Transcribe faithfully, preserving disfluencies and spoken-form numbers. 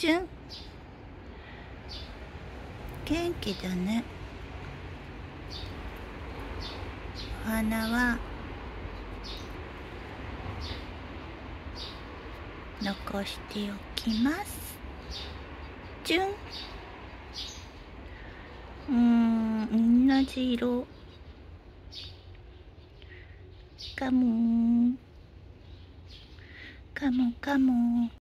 じゅん、元気だね。お花は残しておきます。じゅん。うーん、同じ色。カモンカモンカモン。